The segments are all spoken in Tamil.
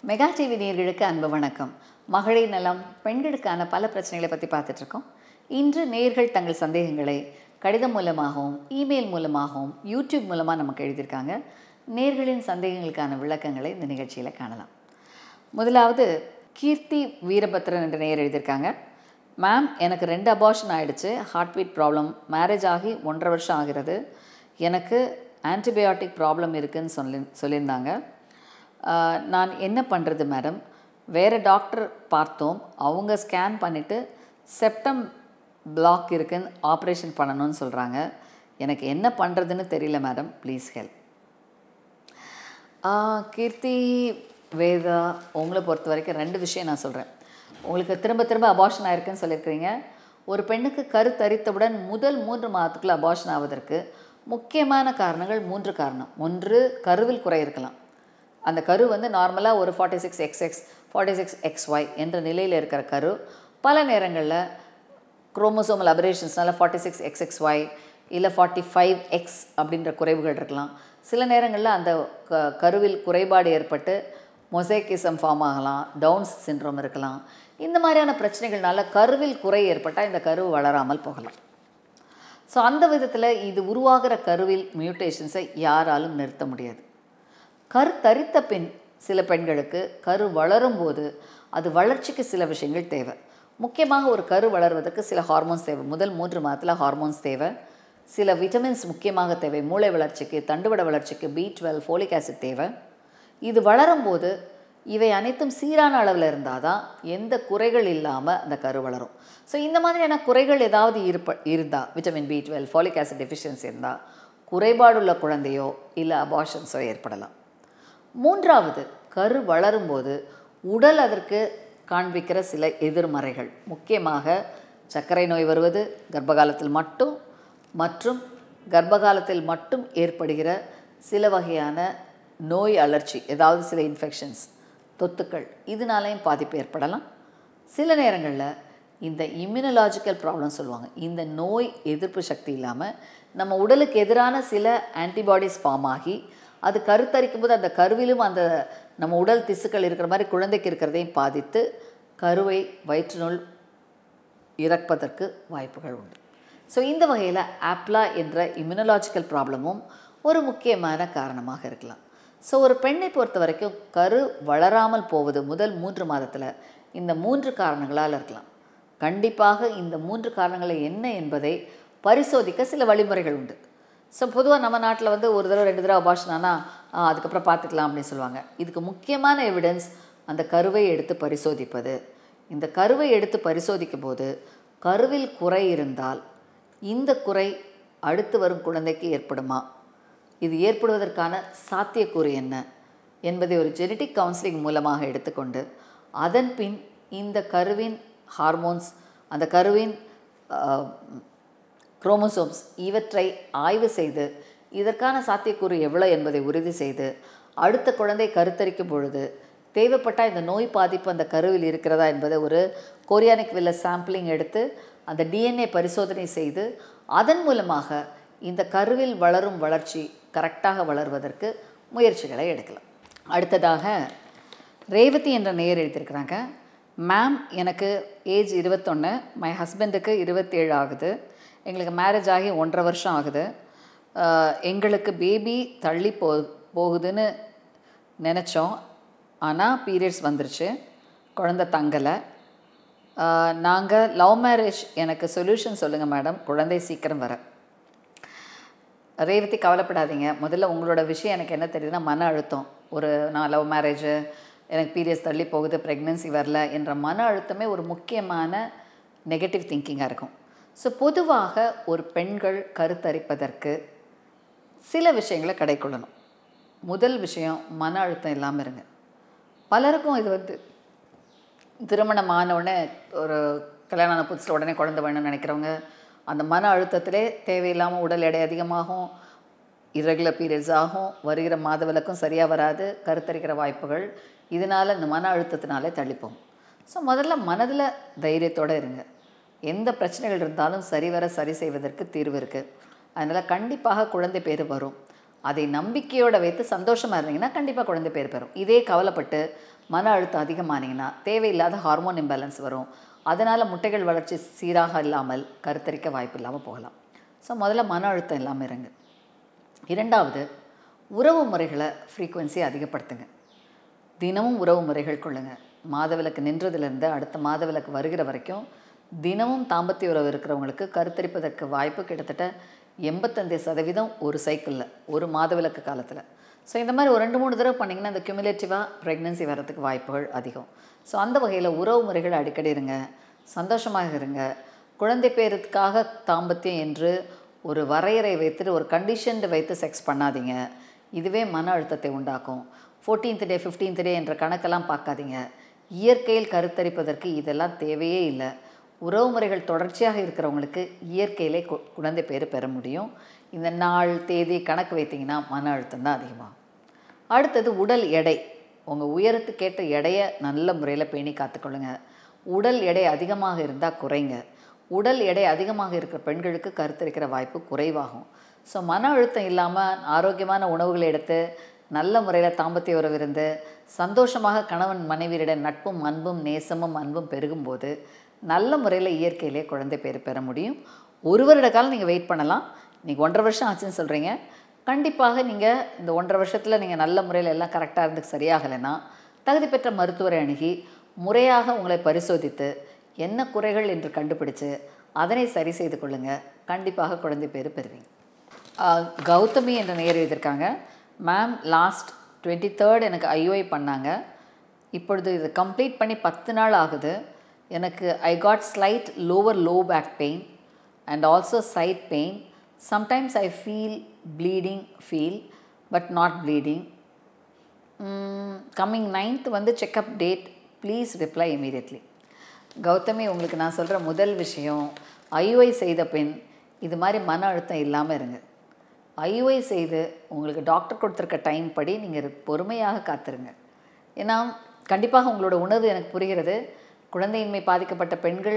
மெகா டிவி நேயர்களுக்கு அன்பு வணக்கம். மகளிர் நலம், பெண்களுக்கான பல பிரச்சனைகளை பற்றி பார்த்துட்ருக்கோம். இன்று நேயர்கள் தங்கள் சந்தேகங்களை கடிதம் மூலமாகவும் இமெயில் மூலமாகவும் யூடியூப் மூலமாக நமக்கு எழுதியிருக்காங்க. நேயர்களின் சந்தேகங்களுக்கான விளக்கங்களை இந்த நிகழ்ச்சியில் காணலாம். முதலாவது கீர்த்தி வீரபத்ரன் என்ற நேயர் எழுதியிருக்காங்க. மேம், எனக்கு 2 அபார்ஷன் ஆகிடுச்சு. Heart beat problem. மேரேஜ் ஆகி 1.5 வருஷம் ஆகிறது. எனக்கு ஆன்டிபயோட்டிக் ப்ராப்ளம் இருக்குதுன்னு சொல்லியிருந்தாங்க. நான் என்ன பண்ணுறது மேடம்? வேறு டாக்டர் பார்த்தோம். அவங்க ஸ்கேன் பண்ணிவிட்டு செப்டம் பிளாக் இருக்குன்னு ஆப்ரேஷன் பண்ணணும்னு சொல்கிறாங்க. எனக்கு என்ன பண்ணுறதுன்னு தெரியல madam, please help. Keerthi Veda, உங்களை பொறுத்த வரைக்கும் 2 விஷயம் நான் சொல்கிறேன். உங்களுக்கு திரும்ப அபார்ஷன் ஆகிருக்குன்னு சொல்லியிருக்கிறீங்க. ஒரு பெண்ணுக்கு கருத்தரித்தவுடன் முதல் 3 மாதத்துக்குள்ளே அபார்ஷன் ஆவதற்கு முக்கியமான காரணங்கள் 3 காரணம். 1, கருவில் குறை இருக்கலாம். அந்த கரு நார்மலாக ஒரு 46XX 46XY என்ற நிலையில் இருக்கிற கரு பல நேரங்களில் குரோமோசோமல் அபரேஷன்ஸ்னால 46XXY இல்லை 45X அப்படின்ற குறைவுகள் இருக்கலாம். சில நேரங்களில் அந்த கருவில் குறைபாடு ஏற்பட்டு மொசைக்கிசம் ஃபார்ம் ஆகலாம், டவுன்ஸ் சிண்ட்ரோம் இருக்கலாம். இந்த மாதிரியான பிரச்சனைகள்னால கருவில் குறை ஏற்பட்டால் இந்த கரு வளராமல் போகலாம். ஸோ அந்த விதத்தில் இது உருவாகிற கருவில் மியூட்டேஷன்ஸை யாராலும் நிறுத்த முடியாது. கருத்தரித்த பின் சில பெண்களுக்கு கரு வளரும்போது அது வளர்ச்சிக்கு சில விஷயங்கள் தேவை. முக்கியமாக ஒரு கரு வளர்வதற்கு சில ஹார்மோன்ஸ் தேவை. முதல் 3 மாதத்தில் ஹார்மோன்ஸ் தேவை. சில விட்டமின்ஸ் முக்கியமாக தேவை. மூளை வளர்ச்சிக்கு, தண்டுவட வளர்ச்சிக்கு B12, ஃபோலிக் ஆசிட் தேவை. இது வளரும்போது இவை அனைத்தும் சீரான அளவில் இருந்தால் தான் எந்த குறைகள் இல்லாமல் அந்த கரு வளரும். ஸோ இந்த மாதிரியான குறைகள் ஏதாவது இருந்தால், vitamin B12, folic acid deficiency இருந்தால் குறைபாடுள்ள குழந்தையோ இல்லை அபார்ஷன்ஸோ ஏற்படலாம். 3வது, கரு வளரும்போது உடல் அதற்கு காண்பிக்கிற சில எதிர்மறைகள், முக்கியமாக சர்க்கரை நோய் வருவது கர்ப்பகாலத்தில் மட்டும் மற்றும் கர்ப்பகாலத்தில் மட்டும் ஏற்படுகிற சில வகையான நோய் அலர்ச்சி, ஏதாவது சில இன்ஃபெக்ஷன்ஸ், தொத்துக்கள், இதனாலேயும் பாதிப்பு ஏற்படலாம். சில நேரங்களில் இந்த இம்யூனலாஜிக்கல் ப்ராப்ளம் சொல்லுவாங்க. இந்த நோய் எதிர்ப்பு சக்தி இல்லாமல் நம்ம உடலுக்கு எதிரான சில ஆன்டிபாடிஸ் ஃபார்ம் ஆகி அது கருத்தரிக்கும் போது அந்த கருவிலும் அந்த நம்ம உடல் திசுக்கள் இருக்கிற மாதிரி குழந்தைக்கு இருக்கிறதையும் பாதித்து கருவை வயிற்றினுள் இறப்பதற்கு வாய்ப்புகள் உண்டு. ஸோ இந்த வகையில் ஆப்லா என்ற இம்யூனலாஜிக்கல் ப்ராப்ளமும் ஒரு முக்கியமான காரணமாக இருக்கலாம். ஸோ ஒரு பெண்ணை பொறுத்த வரைக்கும் கரு வளராமல் போவது முதல் 3 மாதத்தில் இந்த 3 காரணங்களால் இருக்கலாம். கண்டிப்பாக இந்த 3 காரணங்கள் என்ன என்பதை பரிசோதிக்க சில வழிமுறைகள் உண்டு. ஸோ பொதுவாக நம்ம நாட்டில் ஒரு தடவை 2 தடவை அபார்ஷன் ஆனால் அதுக்கப்புறம் பார்த்துக்கலாம் அப்படின்னு சொல்லுவாங்க. இதுக்கு முக்கியமான எவிடன்ஸ் அந்த கருவை எடுத்து பரிசோதிப்பது. இந்த கருவை எடுத்து பரிசோதிக்கும் போது கருவில் குறை இருந்தால் இந்த குறை அடுத்து வரும் குழந்தைக்கு ஏற்படுமா, இது ஏற்படுவதற்கான சாத்தியக்கூறு என்ன என்பதை ஒரு ஜெனட்டிக் கவுன்சிலிங் மூலமாக எடுத்துக்கொண்டு அதன் பின் இந்த கருவின் ஹார்மோன்ஸ், அந்த கருவின் குரோமோசோம்ஸ் இவற்றை ஆய்வு செய்து இதற்கான சாத்தியக்கூறு எவ்வளோ என்பதை உறுதி செய்து அடுத்த குழந்தை கருத்தரிக்கும் பொழுது தேவைப்பட்டால் இந்த நோய் பாதிப்பு அந்த கருவில் இருக்கிறதா என்பதை ஒரு கோரியானிக் வில்ல சாம்பிளிங் எடுத்து அந்த DNA பரிசோதனை செய்து அதன் மூலமாக இந்த கருவில் வளரும் வளர்ச்சி கரெக்டாக வளர்வதற்கு முயற்சிகளை எடுக்கலாம். அடுத்ததாக ரேவதி என்ற நேயர் எழுதியிருக்கிறாங்க. மேம், எனக்கு ஏஜ் 21, மை ஹஸ்பண்டுக்கு 27 ஆகுது. எங்களுக்கு மேரேஜ் ஆகி 1.5 வருஷம் ஆகுது. எங்களுக்கு பேபி தள்ளி போகுதுன்னு நினச்சோம். ஆனால் பீரியட்ஸ் வந்துருச்சு, குழந்தை தங்கலை. நாங்கள் லவ் மேரேஜ், எனக்கு சொல்யூஷன் சொல்லுங்கள் மேடம், குழந்தை சீக்கிரம் வர. ரேவதி, கவலைப்படாதீங்க. முதல்ல உங்களோட விஷயம் எனக்கு என்ன தெரியுதுன்னா மன அழுத்தம். நான் லவ் மேரேஜு, எனக்கு பீரியட்ஸ் தள்ளி போகுது, ப்ரெக்னென்சி வரல என்ற மன அழுத்தமே ஒரு முக்கியமான நெகட்டிவ் திங்கிங்காக இருக்கும். ஸோ பொதுவாக ஒரு பெண்கள் கருத்தரிப்பதற்கு சில விஷயங்களை கடைக்கொள்ளணும். முதல் விஷயம், மன அழுத்தம் இல்லாமல் இருங்க. பலருக்கும் இது திருமணம் ஆனவுடனே, ஒரு கல்யாணம் ஆன புதுசில் உடனே குழந்தை வேணும்னு நினைக்கிறவங்க அந்த மன அழுத்தத்திலே தேவையில்லாமல் உடல் எடை அதிகமாகும், இரெகுலர் பீரியட்ஸ் ஆகும், வருகிற மாதவிலக்கும் சரியாக வராது, கருத்தரிக்கிற வாய்ப்புகள் இதனால் இந்த மன அழுத்தத்தினாலே தள்ளிப்போம். ஸோ முதல்ல மனதில் தைரியத்தோடு இருங்க. எந்த பிரச்சனைகள் இருந்தாலும் சரி செய்வதற்கு தீர்வு இருக்குது. அதனால் கண்டிப்பாக குழந்தை பேர் வரும். அதை நம்பிக்கையோடு வைத்து சந்தோஷமாக இருந்தீங்கன்னா கண்டிப்பாக குழந்தை பேர் பெறும். இதே கவலைப்பட்டு மன அழுத்தம் அதிகமானீங்கன்னா தேவையில்லாத ஹார்மோன் இம்பேலன்ஸ் வரும். அதனால் முட்டைகள் வளர்ச்சி சீராக இல்லாமல் கருத்தரிக்க வாய்ப்பு இல்லாமல் போகலாம். ஸோ முதல்ல மன அழுத்தம் இல்லாமல் இருங்க. 2வது, உறவு முறைகளை ஃப்ரீக்குவென்சி அதிகப்படுத்துங்க. தினமும் உறவு முறைகள் கொள்ளுங்கள். மாதவிலக்கு நின்றதுலேருந்து அடுத்த மாதவிலக்கு வருகிற வரைக்கும் தினமும் தாம்பத்திய உறவு இருக்கிறவங்களுக்கு கருத்தரிப்பதற்கு வாய்ப்பு கிட்டத்தட்ட 85% ஒரு சைக்கிளில், ஒரு மாதவிலக்கு காலத்தில். ஸோ இந்த மாதிரி ஒரு 2-3 தடவை பண்ணிங்கன்னா இந்த கியூமுலேட்டிவாக ப்ரெக்னென்சி வர்றதுக்கு வாய்ப்புகள் அதிகம். ஸோ அந்த வகையில் உறவு முறைகள் அடிக்கடி இருங்க, சந்தோஷமாக இருங்க. குழந்தை பேருக்காக தாம்பத்தியம் என்று ஒரு வரையறை வைத்துட்டு ஒரு கண்டிஷன் வைத்து செக்ஸ் பண்ணாதீங்க. இதுவே மன அழுத்தத்தை உண்டாக்கும். 14th டே 15th டே என்ற கணக்கெல்லாம் பார்க்காதீங்க. இயற்கையில் கருத்தரிப்பதற்கு இதெல்லாம் தேவையே இல்லை. உறவு முறைகள் தொடர்ச்சியாக இருக்கிறவங்களுக்கு இயற்கையிலே குழந்தை பேர் பெற முடியும். இந்த நாள் தேதி கணக்கு வைத்திங்கன்னா மன அழுத்தம் தான் அதிகமாகும். அடுத்தது உடல் எடை. உங்கள் உயரத்துக்கேற்ற எடையை நல்ல முறையில் பேணி காத்துக்கொள்ளுங்க. உடல் எடை அதிகமாக இருந்தால் குறைங்க. உடல் எடை அதிகமாக இருக்கிற பெண்களுக்கு கருத்தரிக்கிற வாய்ப்பு குறைவாகும். ஸோ மன அழுத்தம் இல்லாமல் ஆரோக்கியமான உணவுகளை எடுத்து நல்ல முறையில் தாம்பத்திய உறவு இருந்து சந்தோஷமாக கணவன் மனைவியரிடம் நட்பும் அன்பும் நேசமும் அன்பும் பெருகும்போது நல்ல முறையில் இயற்கையிலே குழந்தை பேர் பெற முடியும். 1 வருட காலம் நீங்கள் வெயிட் பண்ணலாம். இன்றைக்கி 1.5 வருஷம் ஆச்சுன்னு சொல்கிறீங்க. கண்டிப்பாக நீங்கள் இந்த 1.5 வருஷத்தில் நீங்கள் நல்ல முறையில் எல்லாம் கரெக்டாக இருந்து சரியாகலைன்னா தகுதி பெற்ற மருத்துவரை அணுகி முறையாக உங்களை பரிசோதித்து என்ன குறைகள் என்று கண்டுபிடிச்சு அதனை சரி செய்து கொள்ளுங்கள். கண்டிப்பாக குழந்தை பேர் பெறுவீங்க. கௌதமி என்ற நேயர் எழுதியிருக்காங்க. மேம், லாஸ்ட் 23rd எனக்கு ஐஓஐ பண்ணாங்க. இப்பொழுது இது கம்ப்ளீட் பண்ணி 10 நாள் ஆகுது. எனக்கு I got slight lower low back pain and also side pain. Sometimes I feel bleeding but not bleeding. Coming 9th வந்து checkup date. Please reply immediately. Gautami, உங்களுக்கு நான் சொல்கிற முதல் விஷயம், ஐஓஐ செய்த பெண் இது மாதிரி மன அழுத்தம் இல்லாமல் இருங்க. ஐஓஐ செய்து உங்களுக்கு டாக்டர் கொடுத்துருக்க டைம் படி நீங்கள் பொறுமையாக காத்துருங்க. ஏன்னா கண்டிப்பாக உங்களோட உணர்வு எனக்கு புரிகிறது. குழந்தையின்மை பாதிக்கப்பட்ட பெண்கள்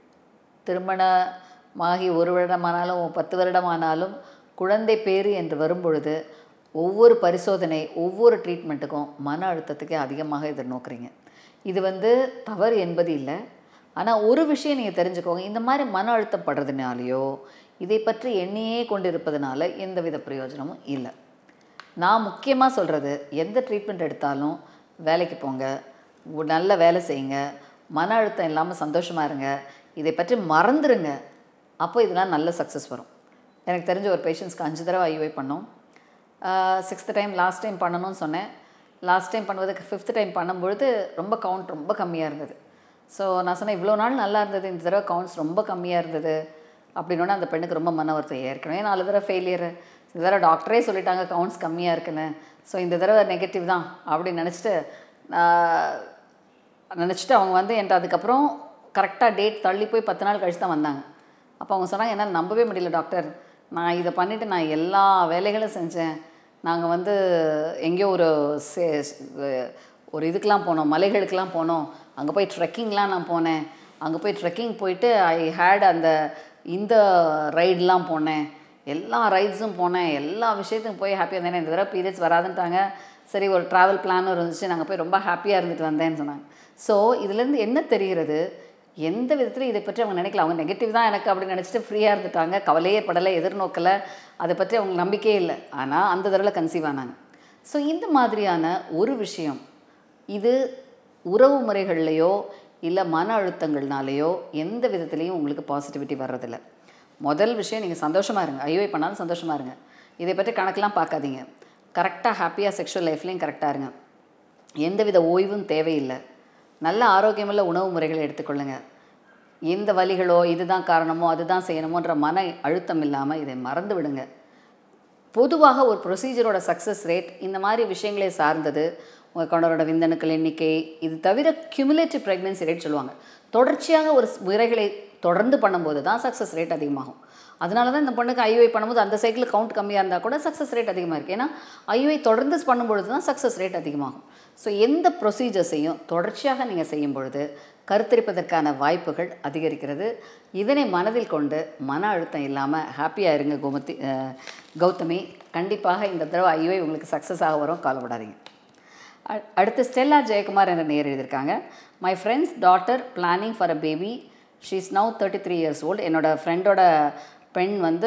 திருமணமாகி 1 வருடமானாலும் 10 வருடமானாலும் குழந்தை பேறு என்று வரும்பொழுது ஒவ்வொரு பரிசோதனை ஒவ்வொரு ட்ரீட்மெண்ட்டுக்கும் மன அழுத்தத்துக்கே அதிகமாக எதிர்நோக்குறீங்க. இது வந்து தவறு என்பது இல்லை. ஆனால் ஒரு விஷயம் நீங்கள் தெரிஞ்சுக்கோங்க, இந்த மாதிரி மன அழுத்தம் படுறதுனாலையோ இதை பற்றி எண்ணியே கொண்டு இருப்பதனால எந்தவித பிரயோஜனமும் இல்லை. நான் முக்கியமாக சொல்கிறது, எந்த ட்ரீட்மெண்ட் எடுத்தாலும் வேலைக்கு போங்க, நல்ல வேலை செய்யுங்க, மன அழுத்தம் இல்லாமல் சந்தோஷமாக இருங்க, இதை பற்றி மறந்துடுங்க. அப்போ இதெல்லாம் நல்ல சக்ஸஸ் வரும். எனக்கு தெரிஞ்ச ஒரு பேஷண்ட்ஸ்க்கு 5 தடவை ஐஓஐ பண்ணோம். 6th டைம் லாஸ்ட் டைம் பண்ணணும்னு சொன்னேன். லாஸ்ட் டைம் பண்ணுவதுக்கு 5th டைம் பண்ணும்பொழுது ரொம்ப கவுண்ட் ரொம்ப கம்மியாக இருந்தது. ஸோ நான் சொன்னேன், இவ்வளோ நாள் நல்லா இருந்தது, இந்த தடவை கவுண்ட்ஸ் ரொம்ப கம்மியாக இருந்தது அப்படின்னோடனே அந்த பெண்ணுக்கு ரொம்ப மன வருத்தம். ஏற்கனவே 4 தடவை ஃபெயிலியரு, இந்த தடவை டாக்டரே சொல்லிட்டாங்க கவுண்ட்ஸ் கம்மியாக இருக்குன்னு, ஸோ இந்த தடவை நெகட்டிவ் தான் அப்படின்னு நினச்சிட்டு அவங்க வந்து என்கிட்ட அதுக்கப்புறம் கரெக்டாக டேட் தள்ளி போய் 10 நாள் கழிச்சு தான் வந்தாங்க. அப்போ அவங்க சொன்னாங்க, என்னால் நம்பவே முடியல டாக்டர், நான் இதை பண்ணிவிட்டு நான் எல்லா வேலைகளும் செஞ்சேன். நாங்கள் வந்து எங்கேயோ ஒரு இதுக்கெலாம் போனோம், மலைகளுக்கெலாம் போனோம், அங்கே போய் ட்ரெக்கிங்லாம் நான் போனேன், அங்கே போய் ட்ரெக்கிங் போயிட்டு ஐ ஹேட் இந்த ரைடெலாம் போனேன், எல்லா ரைட்ஸும் போனேன், எல்லா விஷயத்துக்கும் போய் ஹாப்பியாக இருந்தேன். இந்த தடவை பீரியட்ஸ் வராதுன்ட்டாங்க. சரி, ஒரு ட்ராவல் பிளானும் இருந்துச்சு, நாங்கள் போய் ரொம்ப ஹாப்பியாக இருந்துட்டு வந்தேன்னு சொன்னாங்க. ஸோ இதுலேருந்து என்ன தெரிகிறது, எந்த விதத்துலையும் இதை பற்றி அவங்க நினைக்கல. அவங்க நெகட்டிவ் தான் எனக்கு அப்படின்னு நினச்சிட்டு ஃப்ரீயாக இருந்துட்டாங்க, கவலையே படலை, எதிர்நோக்கலை, அதை பற்றி அவங்க நம்பிக்கையே இல்லை. ஆனால் அந்த தடவை கன்சீவ் ஆனாங்க. ஸோ இந்த மாதிரியான ஒரு விஷயம், இது உறவு முறைகள்லையோ இல்லை மன அழுத்தங்கள்னாலேயோ எந்த விதத்துலேயும் உங்களுக்கு பாசிட்டிவிட்டி வர்றதில்லை. முதல் விஷயம், நீங்கள் சந்தோஷமாக இருங்க. ஐஓஐ பண்ணாலும் சந்தோஷமாக இருங்க. இதை பற்றி கணக்கெலாம் பார்க்காதீங்க. கரெக்டாக ஹாப்பியாக செக்ஷுவல் லைஃப்லேயும் கரெக்டாக இருங்க. எந்தவித ஓய்வும் தேவையில்லை. நல்ல ஆரோக்கியமுள்ள உணவு முறைகளை எடுத்துக்கொள்ளுங்க. எந்த வலிகளோ இதுதான் காரணமோ அதுதான் செய்யணுமோன்ற மன அழுத்தம் இல்லாமல் இதை மறந்து விடுங்க. பொதுவாக ஒரு ப்ரொசீஜரோட சக்ஸஸ் ரேட் இந்த மாதிரி விஷயங்களே சார்ந்தது. உங்கள் கணவரோட விந்தணுக்கள் எண்ணிக்கை, இது தவிர கியூமுலேட்டிவ் ப்ரெக்னென்சி ரேட் சொல்லுவாங்க. தொடர்ச்சியாக ஒரு முறைகளை தொடர்ந்து பண்ணும்போது தான் சக்ஸஸ் ரேட் அதிகமாகும். அதனால தான் இந்த பொண்ணுக்கு ஐஓஐ பண்ணும்போது அந்த சைக்கிள் கவுண்ட் கம்மியாக இருந்தால் கூட சக்ஸஸ் ரேட் அதிகமாக இருக்குது. ஏன்னா ஐஓஐ தொடர்ந்து பண்ணும்பொழுது தான் சக்ஸஸ் ரேட் அதிகமாகும். ஸோ எந்த ப்ரொசீஜர்ஸையும் தொடர்ச்சியாக நீங்கள் செய்யும் பொழுது கருத்தரிப்பதற்கான வாய்ப்புகள் அதிகரிக்கிறது. இதனை மனதில் கொண்டு மன அழுத்தம் இல்லாமல் ஹாப்பியாக இருங்க கௌதமி. கண்டிப்பாக இந்த தடவை ஐஓஐ உங்களுக்கு சக்ஸஸ் ஆக வரும், கவலைப்படாதீங்க. அடுத்து ஸ்டெல்லா ஜெயக்குமார் என்ற நேர் எழுதியிருக்காங்க. My friend's daughter planning for a baby, she is now 33 years old. என்னோடய ஃப்ரெண்டோட பெண் வந்து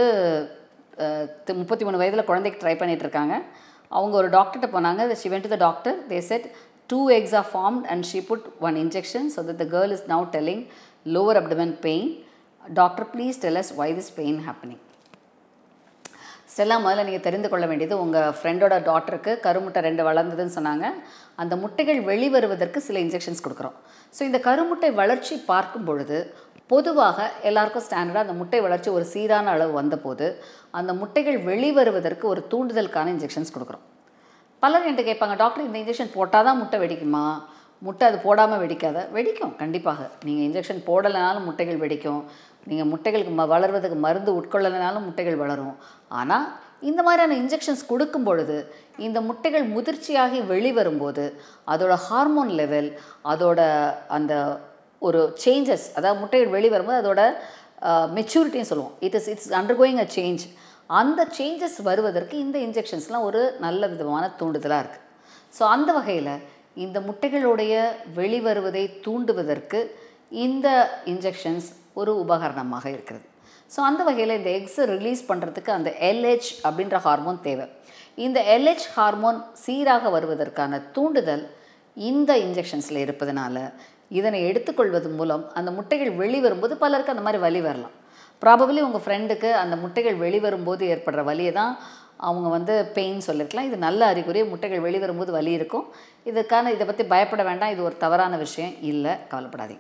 33 வயதில் குழந்தைக்கு ட்ரை பண்ணிகிட்ருக்காங்க. அவங்க ஒரு டாக்டர்கிட்ட போனாங்க. She went to the doctor. They said 2 eggs are formed and she put 1 injection, so that the girl is now telling lower abdomen pain. Doctor, please tell us why this pain happening. Stella, முதல்ல நீங்கள் தெரிந்து கொள்ள வேண்டியது, உங்கள் ஃப்ரெண்டோட டாக்டருக்கு கருமுட்டை 2 வளர்ந்ததுன்னு சொன்னாங்க. அந்த முட்டைகள் வெளிவருவதற்கு சில இன்ஜெக்ஷன்ஸ் கொடுக்குறோம். ஸோ இந்த கருமுட்டை வளர்ச்சி பார்க்கும் பொழுது பொதுவாக எல்லாருக்கும் ஸ்டாண்டர்டாக அந்த முட்டை வளர்ச்சி ஒரு சீரான அளவு வந்தபோது அந்த முட்டைகள் வெளிவருவதற்கு ஒரு தூண்டுதலுக்கான இன்ஜெக்ஷன்ஸ் கொடுக்குறோம். பலர் என்கிட்ட கேட்பாங்க, டாக்டர் இந்த இன்ஜெக்ஷன் போட்டால் தான் முட்டை வெடிக்குமா? முட்டை அது போடாமல் வெடிக்காத? வெடிக்கும் கண்டிப்பாக. நீங்கள் இன்ஜெக்ஷன் போடலைனாலும் முட்டைகள் வெடிக்கும். நீங்கள் முட்டைகளுக்கு வளர்வதுக்கு மருந்து உட்கொள்ளலைனாலும் முட்டைகள் வளரும். ஆனால் இந்த மாதிரியான இன்ஜெக்ஷன்ஸ் கொடுக்கும் பொழுது இந்த முட்டைகள் முதிர்ச்சியாகி வெளிவரும்போது அதோட ஹார்மோன் லெவல், அதோட அந்த ஒரு சேஞ்சஸ், அதாவது முட்டைகள் வெளிவரும்போது அதோட மெச்சூரிட்டின்னு சொல்லுவோம், இட்ஸ் அண்டர்கோயிங் அ சேஞ்ச். அந்த சேஞ்சஸ் வருவதற்கு இந்த இன்ஜெக்ஷன்ஸ்லாம் ஒரு நல்ல விதமான தூண்டுதலாக இருக்குது. ஸோ அந்த வகையில் இந்த முட்டைகளுடைய வெளிவருவதை தூண்டுவதற்கு இந்த இன்ஜெக்ஷன்ஸ் ஒரு உபகரணமாக இருக்கிறது. ஸோ அந்த வகையில் இந்த எக்ஸை ரிலீஸ் பண்ணுறதுக்கு அந்த LH அப்படின்ற ஹார்மோன் தேவை. இந்த LH ஹார்மோன் சீராக வருவதற்கான தூண்டுதல் இந்த இன்ஜெக்ஷன்ஸில் இருப்பதனால இதனை எடுத்துக்கொள்வது மூலம் அந்த முட்டைகள் வெளிவரும்போது பலருக்கு அந்த மாதிரி வலி வரலாம். ப்ராபபிளி உங்கள் ஃப்ரெண்டுக்கு அந்த முட்டைகள் வெளிவரும்போது ஏற்படுற வலியை தான் அவங்க வந்து பெயின் சொல்லியிருக்கலாம். இது நல்ல அறிகுறி. முட்டைகள் வெளிவரும்போது வலி இருக்கும். இதை பற்றி பயப்பட வேண்டாம். இது ஒரு தவறான விஷயம் இல்லை, கவலைப்படாதீங்க.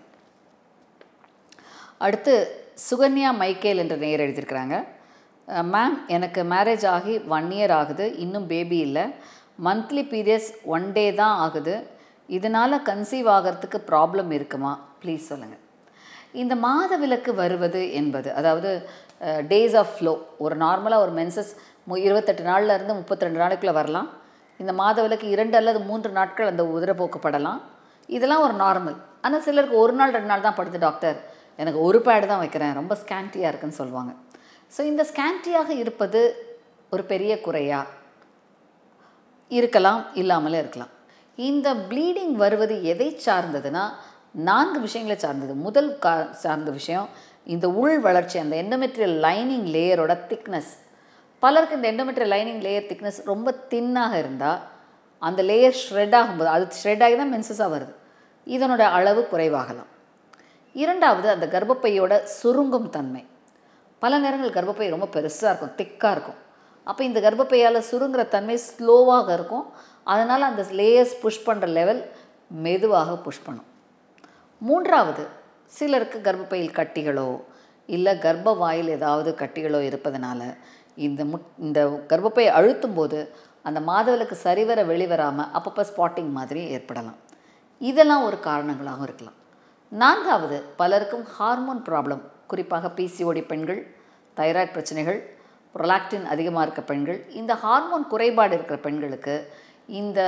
அடுத்து சுகன்யா மைக்கேல் என்ற நேயர் எழுதியிருக்கிறாங்க. மேம், எனக்கு மேரேஜ் ஆகி 1 year ஆகுது, இன்னும் பேபி இல்லை. மந்த்லி பீரியட்ஸ் 1 day தான் ஆகுது. இதனால் கன்சீவ் ஆகிறதுக்கு ப்ராப்ளம் இருக்குமா? ப்ளீஸ் சொல்லுங்கள். இந்த மாதவிலக்கு வருவது என்பது, அதாவது டேஸ் ஆஃப் ஃப்ளோ, ஒரு நார்மலாக ஒரு மென்சஸ் 28 நாள்லேருந்து 32 நாளுக்குள்ளே வரலாம். இந்த மாதவிலக்கு 2 அல்லது 3 நாட்கள் அந்த உதிரப்போக்கப்படலாம். இதெல்லாம் ஒரு நார்மல். ஆனால் சிலருக்கு 1 நாள் 2 நாள் தான் படுத்து, டாக்டர் எனக்கு ஒரு பேடு தான் வைக்கிறேன், ரொம்ப ஸ்கேண்டியாக இருக்குன்னு சொல்லுவாங்க. ஸோ இந்த ஸ்கேண்டியாக இருப்பது ஒரு பெரிய குறையா? இருக்கலாம், இல்லாமலே இருக்கலாம். இந்த ப்ளீடிங் வருவது எதை சார்ந்ததுன்னா 4 விஷயங்களை சார்ந்தது. முதல் சார்ந்த விஷயம் இந்த உள் வளர்ச்சி, அந்த எண்டோமெட்ரியல் லைனிங் லேயரோட திக்னஸ். பலருக்கு இந்த எண்டோமெட்ரியல் லைனிங் லேயர் திக்னஸ் ரொம்ப தின்னாக இருந்தால் அந்த லேயர் ஷ்ரெட் ஆகும்போது, அது ஷ்ரெட் ஆகி தான் மென்சஸாக வருது, இதனோட அளவு குறைவாகலாம். 2வது அந்த கர்ப்பப்பையோட சுருங்கும் தன்மை. பல நேரங்கள் கர்ப்பப்பை ரொம்ப பெருசாக இருக்கும், திக்காக இருக்கும். அப்போ இந்த கர்ப்பப்பையால் சுருங்குற தன்மை ஸ்லோவாக இருக்கும். அதனால் அந்த லேயர்ஸ் புஷ் பண்ணுற லெவல் மெதுவாக புஷ் பண்ணும். 3வது, சிலருக்கு கர்ப்பப்பையில் கட்டிகளோ இல்லை கர்ப்ப வாயில் ஏதாவது கட்டிகளோ இருப்பதனால இந்த கர்ப்பப்பையை அழுத்தும் போது அந்த மாதவிலக்கு சரிவர வெளிவராமல் அப்பப்போ ஸ்பாட்டிங் மாதிரி ஏற்படலாம். இதெல்லாம் ஒரு காரணங்களாகவும் இருக்கலாம். 4வது, பலருக்கும் ஹார்மோன் ப்ராப்ளம், குறிப்பாக PCOD பெண்கள், தைராய்டு பிரச்சனைகள், ப்ரொலாக்டின் அதிகமாக இருக்க பெண்கள், இந்த ஹார்மோன் குறைபாடு இருக்கிற பெண்களுக்கு இந்த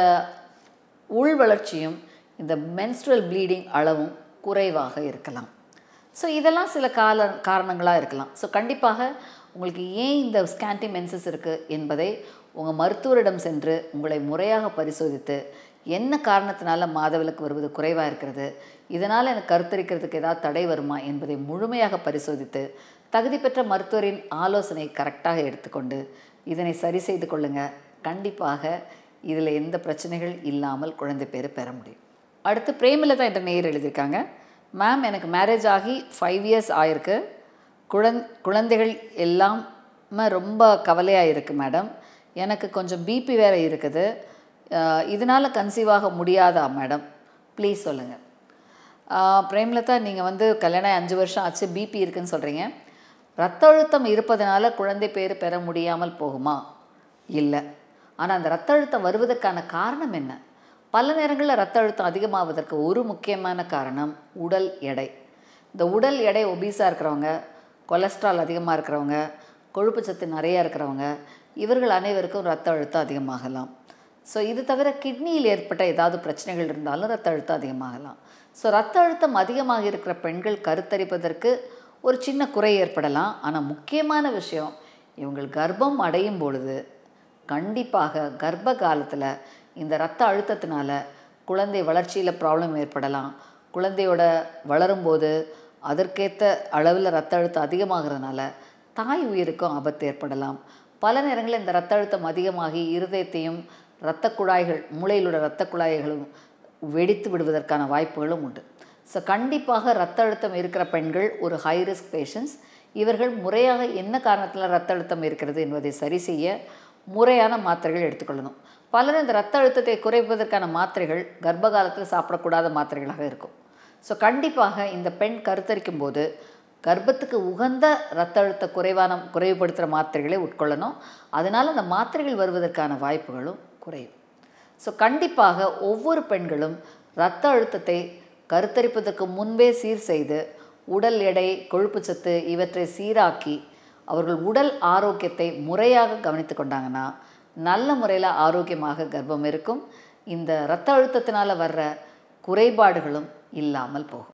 உள் வளர்ச்சியும் இந்த மென்ஸ்ட்ரல் ப்ளீடிங் அளவும் குறைவாக இருக்கலாம். ஸோ இதெல்லாம் சில காரணங்களாக இருக்கலாம். ஸோ கண்டிப்பாக உங்களுக்கு ஏன் இந்த ஸ்கேண்டி மென்சஸ் இருக்குது என்பதை உங்கள் மருத்துவரிடம் சென்று உங்களை முறையாக பரிசோதித்து, என்ன காரணத்தினால மாதவிலக்கு வருவது குறைவாக இருக்கிறது, இதனால் எனக்கு கருத்தரிக்கிறதுக்கு ஏதாவது தடை வருமா என்பதை முழுமையாக பரிசோதித்து தகுதி பெற்ற மருத்துவரின் ஆலோசனை கரெக்டாக எடுத்துக்கொண்டு இதனை சரி செய்து கொள்ளுங்கள். கண்டிப்பாக இதில் எந்த பிரச்சனைகள் இல்லாமல் குழந்தை பேர் பெற முடியும். அடுத்து பிரேமலதா என்ற நேயர் எழுதியிருக்காங்க. மேம், எனக்கு மேரேஜ் ஆகி 5 years ஆயிருக்கு. குழந்தைகள் எல்லாம் ரொம்ப கவலையாக இருக்குது மேடம். எனக்கு கொஞ்சம் பிபி வேறு இருக்குது. இதனால் கன்சீவ் ஆக முடியாதா மேடம்? ப்ளீஸ் சொல்லுங்கள். பிரேமலதா, நீங்கள் கல்யாணம் 5 வருஷம் ஆச்சு, பிபி இருக்குதுன்னு சொல்கிறீங்க. ரத்த அழுத்தம் இருப்பதனால குழந்தை பேர் பெற முடியாமல் போகுமா? இல்லை. ஆனால் அந்த ரத்த அழுத்தம் வருவதற்கான காரணம் என்ன? பல நேரங்களில் ரத்த அழுத்தம் அதிகமாவதற்கு ஒரு முக்கியமான காரணம் உடல் எடை. இந்த உடல் எடை ஒபீஸாக இருக்கிறவங்க, கொலஸ்ட்ரால் அதிகமாக இருக்கிறவங்க, கொழுப்பு சத்து நிறையா இருக்கிறவங்க, இவர்கள் அனைவருக்கும் ரத்த அழுத்தம் அதிகமாகலாம். ஸோ இது தவிர கிட்னியில் ஏற்பட்ட ஏதாவது பிரச்சனைகள் இருந்தாலும் ரத்த அழுத்தம் அதிகமாகலாம். ஸோ ரத்த அழுத்தம் அதிகமாக இருக்கிற பெண்கள் கருத்தரிப்பதற்கு ஒரு சின்ன குறை ஏற்படலாம். ஆனால் முக்கியமான விஷயம், இவங்கள் கர்ப்பம் அடையும் பொழுது கண்டிப்பாக கர்ப்ப காலத்தில் இந்த இரத்த அழுத்தத்தினால குழந்தை வளர்ச்சியில் ப்ராப்ளம் ஏற்படலாம். குழந்தையோட வளரும்போது அதற்கேற்ற அளவில் இரத்த அழுத்தம் அதிகமாகிறதுனால தாய் உயிருக்கும் ஆபத்து ஏற்படலாம். பல நேரங்களில் இந்த இரத்த அழுத்தம் அதிகமாகி இருதயத்தையும் இரத்த குழாய்கள், மூளையில் உள்ள இரத்த குழாய்களும் வெடித்து விடுவதற்கான வாய்ப்புகளும் உண்டு. ஸோ கண்டிப்பாக இரத்த அழுத்தம் இருக்கிற பெண்கள் ஒரு ஹை ரிஸ்க் பேஷண்ட்ஸ். இவர்கள் முறையாக என்ன காரணத்தில் இரத்த அழுத்தம் இருக்கிறது என்பதை சரி செய்ய முறையான மாத்திரைகள் எடுத்துக்கொள்ளணும். பலரும் இந்த இரத்த அழுத்தத்தை குறைப்பதற்கான மாத்திரைகள் கர்ப்ப காலத்தில் சாப்பிடக்கூடாத மாத்திரைகளாக இருக்கும். ஸோ கண்டிப்பாக இந்த பெண் கருத்தரிக்கும் போது கர்ப்பத்துக்கு உகந்த இரத்த அழுத்த குறைவுபடுத்துகிற மாத்திரைகளை உட்கொள்ளணும். அதனால் அந்த மாத்திரைகள் வருவதற்கான வாய்ப்புகளும் குறையும். ஸோ கண்டிப்பாக ஒவ்வொரு பெண்களும் இரத்த அழுத்தத்தை கருத்தரிப்பதற்கு முன்பே சீர் செய்து உடல் எடை, கொழுப்புச்சத்து இவற்றை சீராக்கி அவர்கள் உடல் ஆரோக்கியத்தை முறையாக கவனித்து கொண்டாங்கன்னா நல்ல முறையில் ஆரோக்கியமாக கர்ப்பம் இருக்கும். இந்த இரத்த அழுத்தத்தினால் வர்ற குறைபாடுகளும் இல்லாமல் போகும்.